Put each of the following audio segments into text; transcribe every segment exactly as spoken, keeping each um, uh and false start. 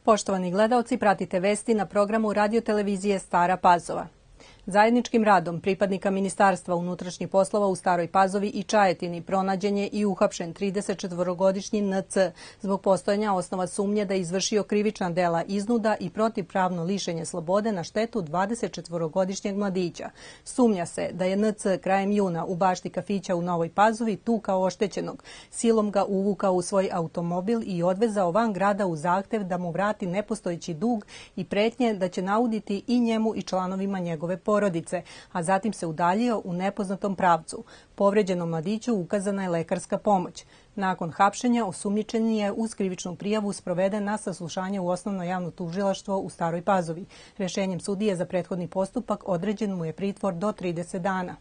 Poštovani gledaoci, pratite vesti na programu radiotelevizije Stara Pazova. Zajedničkim radom pripadnika Ministarstva unutrašnjih poslova u Staroj Pazovi i Čajetini pronađen je i uhapšen tridesetčetvorogodišnji N C zbog postojanja osnova sumnje da je izvršio krivična dela iznuda i protivpravno lišenje slobode na štetu dvadesetčetvorogodišnjeg mladića. Sumnja se da je N C krajem juna u bašti kafića u Novoj Pazovi tukao oštećenog, silom ga uvukao u svoj automobil i odvezao van grada u zahtev da mu vrati nepostojeći dug i pretnje da će nauditi i njemu i članovima njegove porodice. porodice, a zatim se udaljio u nepoznatom pravcu. Povređenom mladiću ukazana je lekarska pomoć. Nakon hapšenja osumnjičeni je uz krivičnu prijavu sproveden na saslušanje u Osnovno javno tužilaštvo u Staroj Pazovi. Rješenjem sudije za prethodni postupak određen mu je pritvor do trideset dana.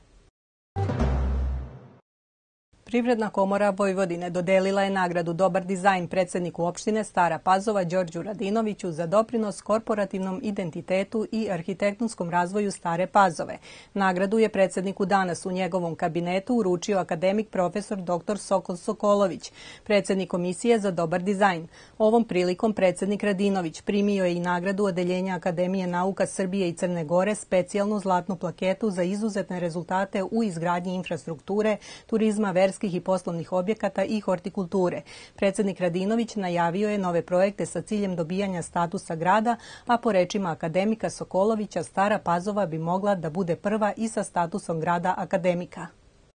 Privredna komora Vojvodine dodelila je nagradu Dobar dizajn predsedniku opštine Stara Pazova Đorđu Radinoviću za doprinos korporativnom identitetu i arhitektonskom razvoju Stare Pazove. Nagradu je predsedniku danas u njegovom kabinetu uručio akademik profesor doktor Sokol Sokolović, predsednik Komisije za dobar dizajn. Ovom prilikom predsednik Radinović primio je i nagradu Odeljenja Akademije nauka Srbije i Crne Gore, specijalnu zlatnu plaketu za izuzetne rezultate u izgradnji infrastrukture, turizma, verskih i poslovnih objekata i hortikulture. Predsednik Radinović najavio je nove projekte sa ciljem dobijanja statusa grada, a po rečima akademika Sokolovića Stara Pazova bi mogla da bude prva i sa statusom grada akademika.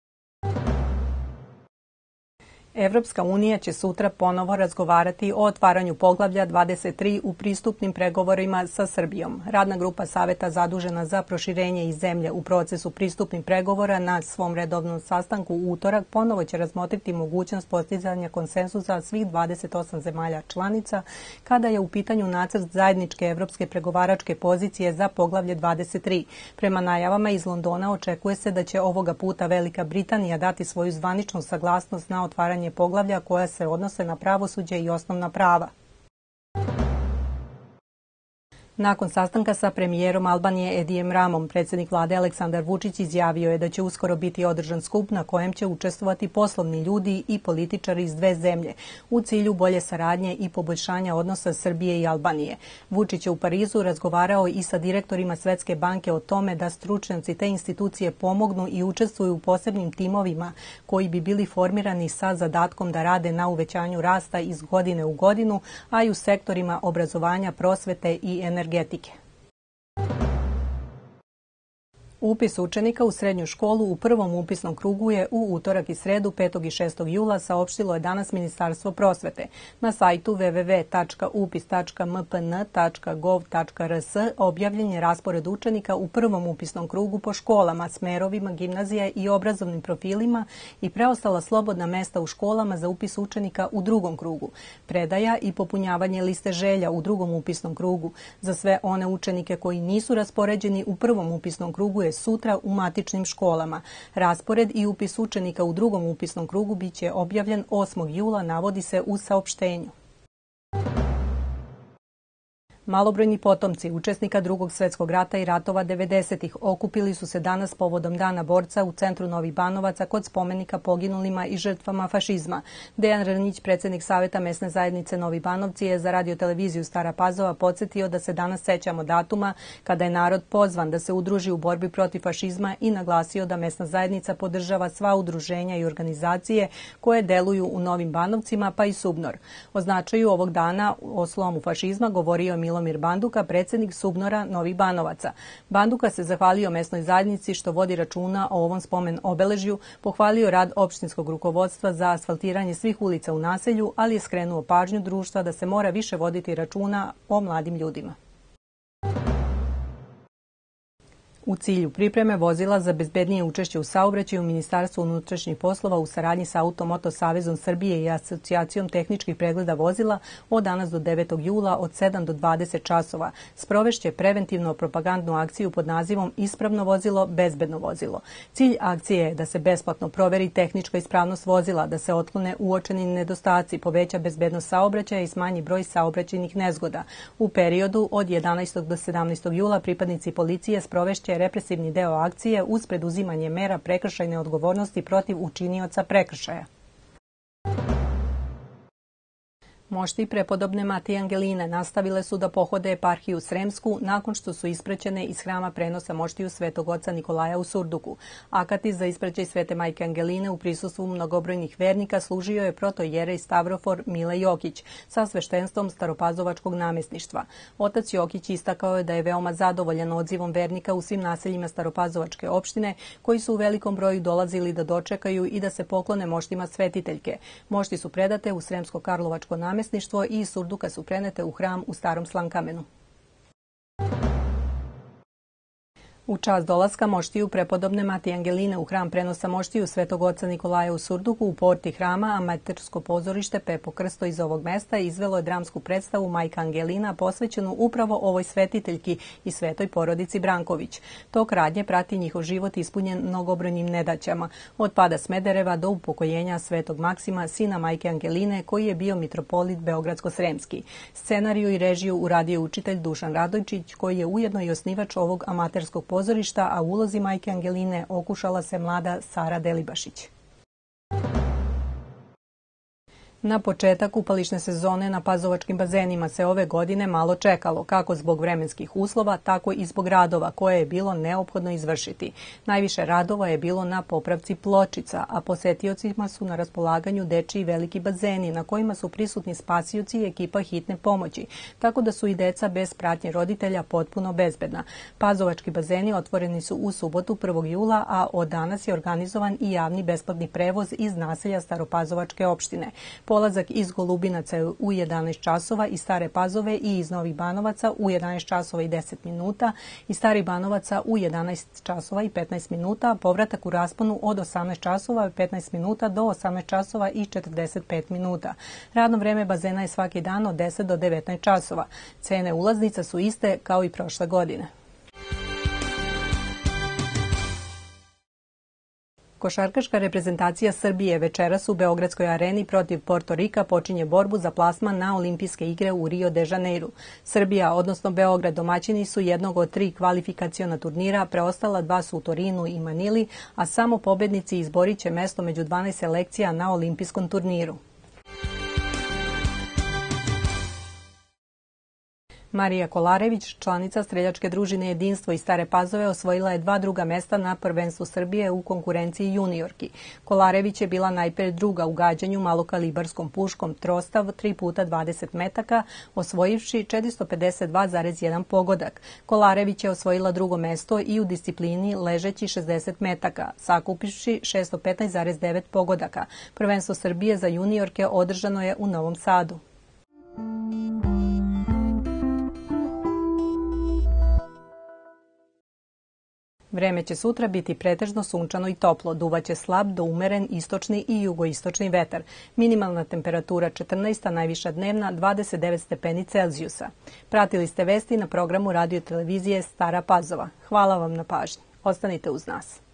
Evropska unija će sutra ponovo razgovarati o otvaranju poglavlja dvadeset tri u pristupnim pregovorima sa Srbijom. Radna grupa Saveta zadužena za proširenje iz zemlje u procesu pristupnih pregovora na svom redovnom sastanku u utorak ponovo će razmotriti mogućnost postizanja konsenzusa svih dvadeset osam zemalja članica kada je u pitanju nacrt zajedničke evropske pregovaračke pozicije za poglavlje dvadeset tri. Prema najavama iz Londona očekuje se da će ovoga puta Velika Britanija dati svoju zvaničnu saglasnost na otvaranje poglavlja koja se odnose na pravosuđe i osnovna prava. Nakon sastanka sa premijerom Albanije Edijem Ramom, predsjednik vlade Aleksandar Vučić izjavio je da će uskoro biti održan skup na kojem će učestvovati poslovni ljudi i političari iz dve zemlje u cilju bolje saradnje i poboljšanja odnosa Srbije i Albanije. Vučić je u Parizu razgovarao i sa direktorima Svetske banke o tome da stručnjaci te institucije pomognu i učestvuju u posebnim timovima koji bi bili formirani sa zadatkom da rade na uvećanju rasta iz godine u godinu, a i u sektorima obrazovanja, prosvete i energetike. energetike. Upis učenika u srednju školu u prvom upisnom krugu je u utorak i sredu petog i šestog jula, saopštilo je danas Ministarstvo prosvete. Na sajtu w w w tačka upis tačka m p n tačka gov tačka r s objavljen je raspored učenika u prvom upisnom krugu po školama, smerovima, gimnazija i obrazovnim profilima i preostala slobodna mesta u školama za upis učenika u drugom krugu. Predaja i popunjavanje liste želja u drugom upisnom krugu. Za sve one učenike koji nisu raspoređeni u prvom upisnom krugu je sutra u matičnim školama. Raspored i upis učenika u drugom upisnom krugu biće objavljen osmog jula, navodi se u saopštenju. Malobrojni potomci učesnika Drugog svjetskog rata i ratova devedesetih okupili su se danas povodom Dana borca u centru Novih Banovaca kod spomenika poginulima i žrtvama fašizma. Dejan Rnić, predsjednik Saveta mesne zajednice Novi Banovci, je za radioteleviziju Stara Pazova podsjetio da se danas sećamo datuma kada je narod pozvan da se udruži u borbi protiv fašizma i naglasio da mesna zajednica podržava sva udruženja i organizacije koje deluju u Novim Banovcima, pa i Subnor. O značaju ovog dana o slomu fašizma govorio Milo Milomir Banduka, predsjednik Subnora Novih Banovaca. Banduka se zahvalio mesnoj zajednici što vodi računa o ovom spomen obeležju, pohvalio rad opštinskog rukovodstva za asfaltiranje svih ulica u naselju, ali je skrenuo pažnju društva da se mora više voditi računa o mladim ljudima. U cilju pripreme vozila za bezbednije učešće u saobraćaju, Ministarstvo unutrašnjih poslova u saradnji sa Automoto savezom Srbije i Asocijacijom tehničkih pregleda vozila od danas do devetog jula od sedam do dvadeset časova sprovešće preventivno propagandnu akciju pod nazivom Ispravno vozilo, bezbedno vozilo. Cilj akcije je da se besplatno proveri tehnička ispravnost vozila, da se otklone uočeni nedostaci, poveća bezbednost saobraćaja i smanji broj saobraćajnih nezgoda. U periodu od jedanaestog do sedamnaestog jula pripadnici policije sprovešće represivni deo akcije uz preduzimanje mera prekršajne odgovornosti protiv učinioca prekršaja. Mošti prepodobne Matije Angeline nastavile su da pohode eparhiju Sremsku nakon što su ispraćene iz hrama prenosa moštiju Svetog oca Nikolaja u Surduku. Akatis za ispraćaj Svete majke Angeline u prisustvu mnogobrojnih vernika služio je protojerej Stavrofor Mile Jokić sa sveštenstvom Staropazovačkog namesništva. Otac Jokić istakao je da je veoma zadovoljan odzivom vernika u svim naseljima Staropazovačke opštine, koji su u velikom broju dolazili da dočekaju i da se poklone moštima svetiteljke. Mošti su predate u Sremsko-Karlovačko namesništvo i iz Surduka su prenete u hram u Starom Slankamenu. U čast dolaska moštiju prepodobne Matije Angeline u hram prenosa moštiju Svetog oca Nikolaja u Surduku u porti hrama amatersko pozorište Pepo Krsto iz ovog mesta izvelo je dramsku predstavu Majka Angelina posvećenu upravo ovoj svetiteljki i svetoj porodici Branković. Tok radnje prati njihov život ispunjen mnogobrojnim nedaćama, od pada Smedereva do upokojenja Svetog Maksima, sina Majke Angeline, koji je bio mitropolit Beogradsko-Sremski. Scenariju i režiju uradio učitelj Dušan Radojčić, koji je ujedno i osnivač ovog amaterskog pozorišta, pozorišta, a u ulozi Majke Angeline okušala se mlada Sara Delibašić. Na početak kupališne sezone na pazovačkim bazenima se ove godine malo čekalo, kako zbog vremenskih uslova, tako i zbog radova koje je bilo neophodno izvršiti. Najviše radova je bilo na popravci pločica, a posetiocima su na raspolaganju dečiji veliki bazeni na kojima su prisutni spasioci i ekipa hitne pomoći, tako da su i deca bez pratnje roditelja potpuno bezbedna. Pazovački bazeni otvoreni su u subotu prvog jula, a od danas je organizovan i javni besplatni prevoz iz naselja Staropazovačke opštine. Polazak iz Golubinaca je u jedanaest časova, iz Stare Pazove i iz Novih Banovaca u jedanaest časova i deset minuta, iz Starih Banovaca u jedanaest časova i petnaest minuta, povratak u rasponu od osamnaest časova i petnaest minuta do osamnaest časova i četrdeset pet minuta. Radno vreme bazena je svaki dan od deset do devetnaest časova. Cene ulaznica su iste kao i prošle godine. Košarkaška reprezentacija Srbije večeras u Beogradskoj areni protiv Porto Rika počinje borbu za plasman na olimpijske igre u Rio de Janeiru. Srbija, odnosno Beograd, domaćini su jednog od tri kvalifikaciona turnira, preostala dva su u Torinu i Manili, a samo pobednici izborit će mesto među dvanaest selekcija na olimpijskom turniru. Marija Kolarević, članica streljačke družine Jedinstvo iz Stare Pazove, osvojila je dva druga mesta na prvenstvu Srbije u konkurenciji juniorki. Kolarević je bila najpre druga u gađanju malokalibarskom puškom Trostav tri puta dvadeset metaka, osvojivši četiristo pedeset dva zarez jedan pogodak. Kolarević je osvojila drugo mesto i u disciplini ležeći šezdeset metaka, sakupivši šesto petnaest zarez devet pogodaka. Prvenstvo Srbije za juniorke održano je u Novom Sadu. Vreme će sutra biti pretežno sunčano i toplo, duvaće slab do umeren istočni i jugoistočni vetar. Minimalna temperatura četrnaest, a najviša dnevna dvadeset devet stepeni Celzijusa. Pratili ste vesti na programu radio televizije Stara Pazova. Hvala vam na pažnji. Ostanite uz nas.